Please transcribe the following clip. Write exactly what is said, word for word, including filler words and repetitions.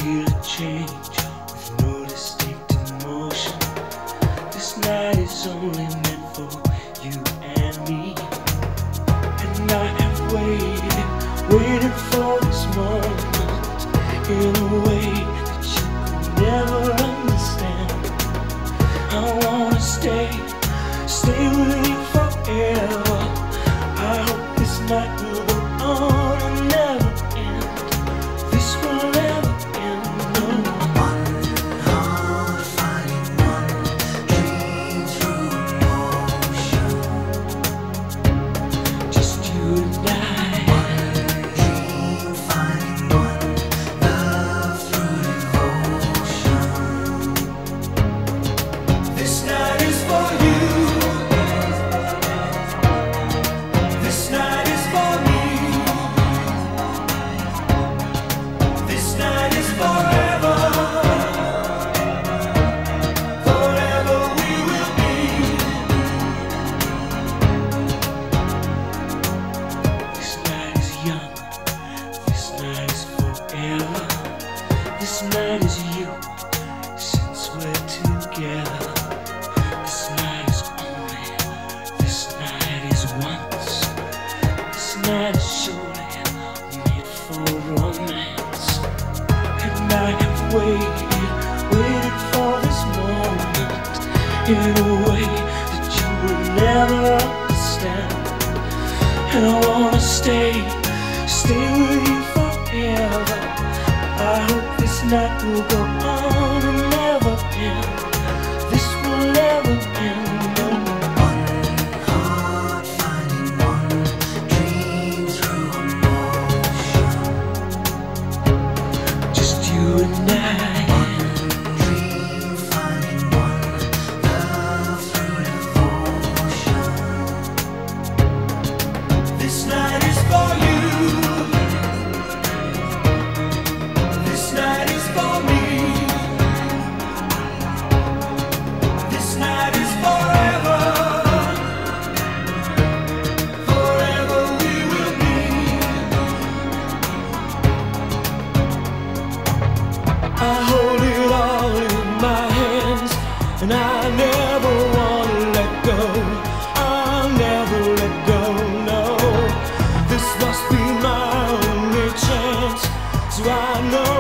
feel a change with no distinct emotion. This night is only meant for you and me, and I have waited, waited for this moment in a way that you could never understand. I wanna stay, stay with you forever. I hope this night will go on and never end. This will never end, no. One heart finding one dream through emotion. Just you and I. One dream finding one love through devotion. This night is for you. This night is for me. This night is forever. Forever we will be. This night is young. This night is forever. This night is you, since we're together. This night is only, this night is once. This night is surely made for romance. And I have waited, waited for this moment in a way that you will never understand. And I wanna stay, stay with you forever. I hope this night will go on and never end. This will never end, no. One heart finding one dream through emotion. Just you and I. One dream finding one love through devotion. This night is for you. This night is for me. This night is forever. Forever we will be. I hold it all in my hands, and I never wanna let go. I'll never let go, no. This must be my only chance, so I know